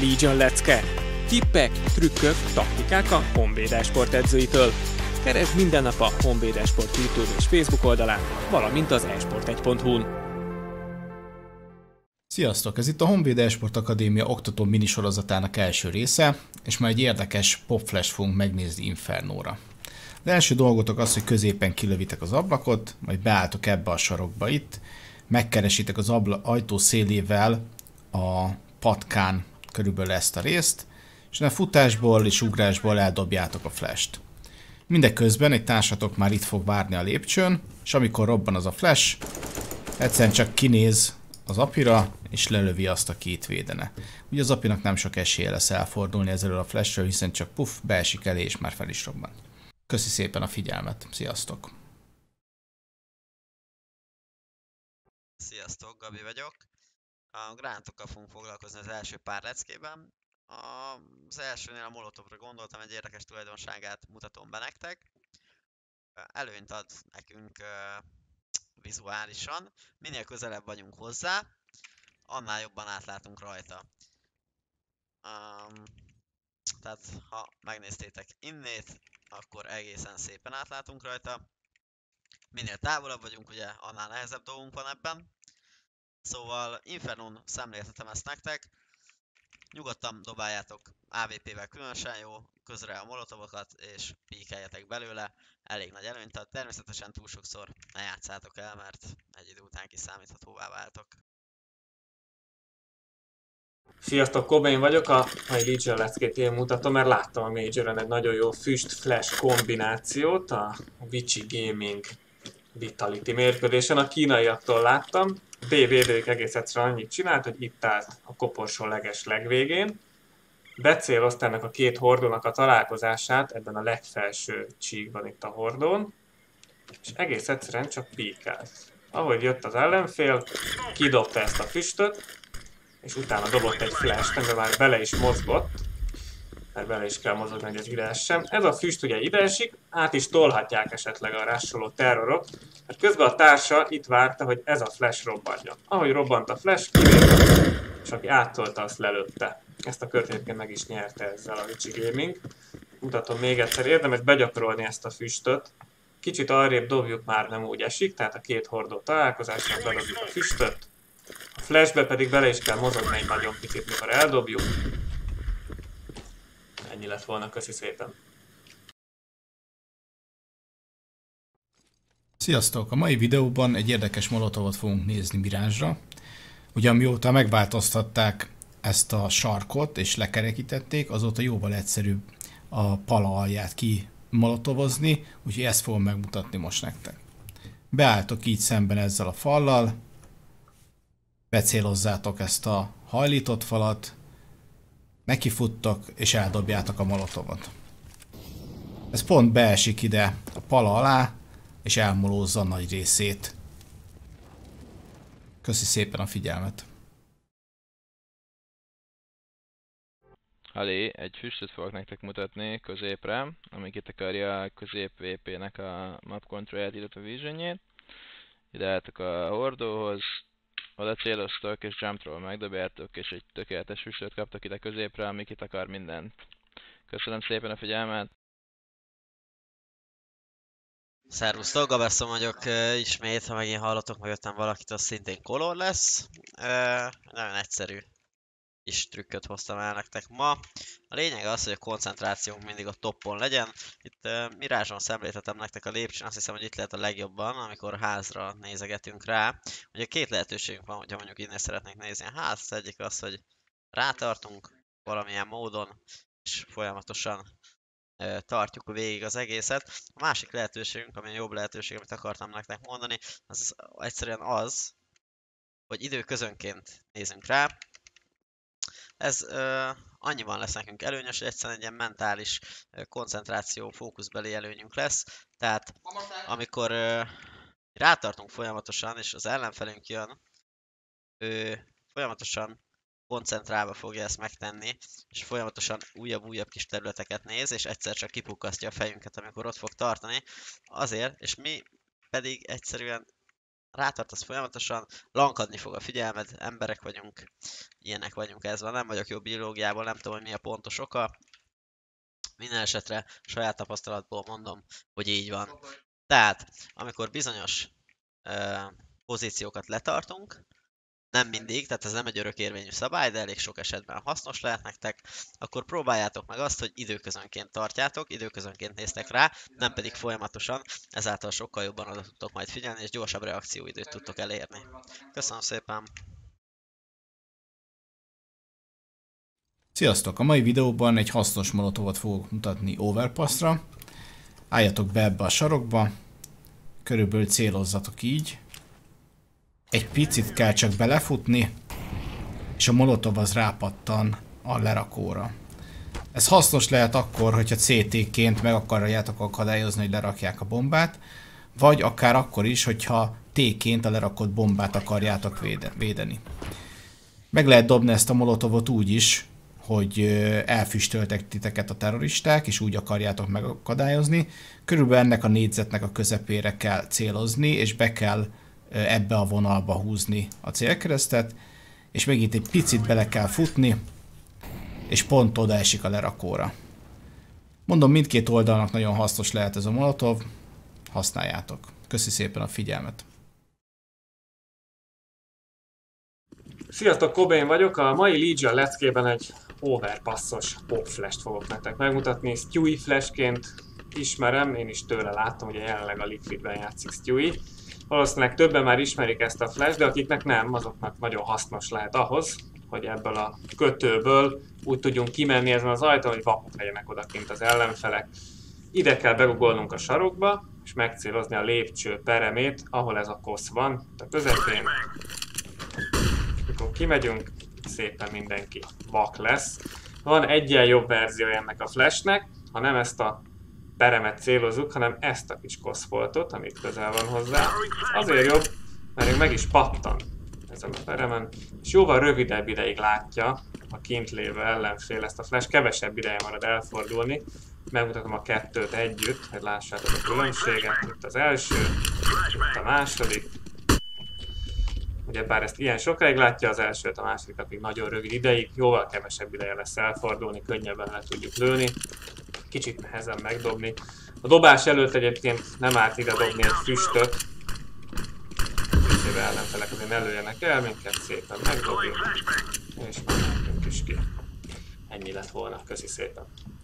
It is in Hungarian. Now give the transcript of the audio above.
Legion lecke. Tippek, trükkök, taktikák a Honvéd e-sport edzőitől. Keresd minden nap a Honvéd e-sport YouTube és Facebook oldalán, valamint az esport1.hu-n. Sziasztok! Ez itt a Honvéd e-sport Akadémia oktató minisorozatának első része, és már egy érdekes popflash fogunk megnézni Infernóra. Az első dolgotok az, hogy középen kilövitek az ablakot, majd beálltok ebbe a sarokba itt, megkeresitek az ajtó szélével a patkán körülbelül ezt a részt, és a futásból és ugrásból eldobjátok a flasht. Mindeközben egy társatok már itt fog várni a lépcsőn, és amikor robban az a flash, egyszerűen csak kinéz az apira, és lelövi azt, aki itt védene. Ugye az apinak nem sok esélye lesz elfordulni ezzel a flashről, hiszen csak puff, beesik elé, és már fel is robban. Köszi szépen a figyelmet, sziasztok! Sziasztok, Gabi vagyok. A gránátokkal fogunk foglalkozni az első pár leckében. Az elsőnél a Molotovra gondoltam, egy érdekes tulajdonságát mutatom be nektek. Előnyt ad nekünk vizuálisan. Minél közelebb vagyunk hozzá, annál jobban átlátunk rajta. Tehát ha megnéztétek innét, akkor egészen szépen átlátunk rajta. Minél távolabb vagyunk, ugye, annál nehezebb dolgunk van ebben. Szóval Infernón szemléltetem ezt nektek. Nyugodtan dobáljátok AWP-vel különösen jó, közre a molotovokat, és píkeljetek belőle. Elég nagy előnyt ad. Természetesen túl sokszor ne játszátok el, mert egy idő után kiszámíthatóvá váltok. Sziasztok, Cobain vagyok, a mai Legion leckét én mutatom, mert láttam a Majoren egy nagyon jó füst-flash kombinációt a Vichy Gaming Vitality mérkőzésen. A kínaiaktól láttam, a B védők egész egyszerűen annyit csinált, hogy itt állt a koporsó legvégén. Becélozta ennek a két hordónak a találkozását ebben a legfelső csíkban itt a hordón, és egész egyszerűen csak píkált. Ahogy jött az ellenfél, kidobta ezt a füstöt, és utána dobott egy flash-t, amiben már bele is mozgott, mert bele is kell mozogni, hogy ez ide sem. Ez a füst ugye ide esik, át is tolhatják esetleg a rásoló terrorok, mert közben a társa itt várta, hogy ez a flash robbanjon. Ahogy robbant a flash, kilépett, és aki áttolta, azt lelőtte. Ezt a kört egyébként meg is nyerte ezzel a Vichy Gaming. Mutatom még egyszer, érdemes begyakorolni ezt a füstöt. Kicsit arrébb dobjuk, már nem úgy esik, tehát a két hordó találkozásra bedobjuk a füstöt. A flashbe pedig bele is kell mozogni egy nagyon picit, mikor eldobjuk. Ennyi lett volna, köszi szépen. Sziasztok! A mai videóban egy érdekes molotovot fogunk nézni Mirage-ra. Ugyan mióta megváltoztatták ezt a sarkot és lekerekítették, azóta jóval egyszerűbb a pala alját kimolotovozni, úgyhogy ezt fogom megmutatni most nektek. Beálltok így szemben ezzel a fallal, becélozzátok ezt a hajlított falat, nekifuttok és eldobjátok a molotovot. Ez pont beesik ide a pala alá, és elmolózza a nagy részét. Köszi szépen a figyelmet! Halé, egy füstöt fogok nektek mutatni középre, ami kitakarja a közép VP-nek a map controlját, illetve a visionjét. Ide álltok a hordóhoz, oda céloztok és jumpról megdobjátok, és egy tökéletes füstöt kaptok ide középre, ami kitakar mindent. Köszönöm szépen a figyelmet! Szervusztok, Gabeszon vagyok ismét, ha megint hallotok mögöttem valakit, az szintén Color lesz. Nagyon egyszerű kis trükköt hoztam el nektek ma. A lényeg az, hogy a koncentrációnk mindig a toppon legyen. Itt Mirage-on szemléltetem nektek a lépcsőn, azt hiszem, hogy itt lehet a legjobban, amikor házra nézegetünk rá. Ugye két lehetőségünk van, hogyha mondjuk innen szeretnénk nézni a ház. Az egyik az, hogy rátartunk valamilyen módon, és folyamatosan tartjuk végig az egészet. A másik lehetőségünk, ami a jobb lehetőség, amit akartam nektek mondani, az egyszerűen az, hogy időközönként nézünk rá. Ez annyiban lesz nekünk előnyös, hogy egyszerűen egy ilyen mentális koncentráció, fókuszbeli előnyünk lesz. Tehát amikor rátartunk folyamatosan, és az ellenfelünk jön, ő folyamatosan koncentrálva fogja ezt megtenni, és folyamatosan újabb kis területeket néz, és egyszer csak kipukkasztja a fejünket, amikor ott fog tartani. Azért, és mi pedig egyszerűen rátartasz folyamatosan, lankadni fog a figyelmed, emberek vagyunk, ilyenek vagyunk, ez van, nem vagyok jó biológiából, nem tudom, hogy mi a pontos oka. Minden esetre saját tapasztalatból mondom, hogy így van. Tehát, amikor bizonyos pozíciókat letartunk, nem mindig, tehát ez nem egy örökérvényű szabály, de elég sok esetben hasznos lehet nektek, akkor próbáljátok meg azt, hogy időközönként tartjátok, időközönként néztek rá, nem pedig folyamatosan, ezáltal sokkal jobban oda tudtok majd figyelni, és gyorsabb reakcióidőt tudtok elérni. Köszönöm szépen! Sziasztok! A mai videóban egy hasznos molotovot fogok mutatni overpassra. Álljatok be ebbe a sarokba, körülbelül célozzatok így. Egy picit kell csak belefutni, és a molotov az rápattan a lerakóra. Ez hasznos lehet akkor, hogyha CT-ként meg akarjátok akadályozni, hogy lerakják a bombát, vagy akár akkor is, hogyha T-ként a lerakott bombát akarjátok védeni. Meg lehet dobni ezt a molotovot úgy is, hogy elfüstöltek titeket a terroristák, és úgy akarjátok megakadályozni. Körülbelül ennek a négyzetnek a közepére kell célozni, és be kell ebbe a vonalba húzni a célkeresztet, és megint egy picit bele kell futni, és pont oda esik a lerakóra. Mondom, mindkét oldalnak nagyon hasznos lehet ez a molotov, használjátok. Köszi szépen a figyelmet! Sziasztok, Cobain vagyok, a mai Legion leckében egy overpassos pop flash-t fogok nektek megmutatni. Stewie flashként ismerem, én is tőle láttam, hogy jelenleg a Liquidben játszik Stewie. Valószínűleg többen már ismerik ezt a flash, de akiknek nem, azoknak nagyon hasznos lehet ahhoz, hogy ebből a kötőből úgy tudjunk kimenni ezen az ajtón, hogy vakok legyenek odakint az ellenfelek. Ide kell berugolnunk a sarokba, és megcélozni a lépcső peremét, ahol ez a kosz van, a közepén. Amikor kimegyünk, szépen mindenki vak lesz. Van egyen jobb verziója ennek a flashnek, ha nem ezt a peremet célozzuk, hanem ezt a kis koszfoltot, amit közel van hozzá. Azért jobb, mert még meg is pattan ezen a peremen, és jóval rövidebb ideig látja a kint lévő ellenfél ezt a flash, kevesebb ideje marad elfordulni. Megmutatom a kettőt együtt, hogy lássátok a különbséget. Itt az első, itt a második. Ugyebár ezt ilyen sokáig látja, az elsőt, a másodikat még nagyon rövid ideig, jóval kevesebb ideje lesz elfordulni, könnyebben le tudjuk lőni. Kicsit nehezen megdobni. A dobás előtt egyébként nem árt ide dobni egy füstöt. Kicsibe ellenfelek azért ne lőjenek el, minket szépen megdobjuk. És már mentünk is ki. Ennyi lett volna, köszi szépen.